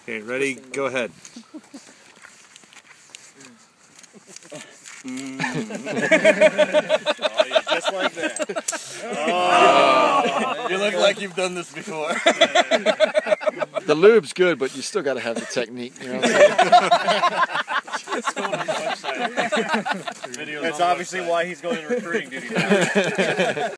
Okay, ready? Go ahead. Oh, yeah, just like that. Oh, you look like you've done this before. The lube's good, but you still got to have the technique. You know what I'm It's going on the website. That's obviously why he's going to recruiting duty now.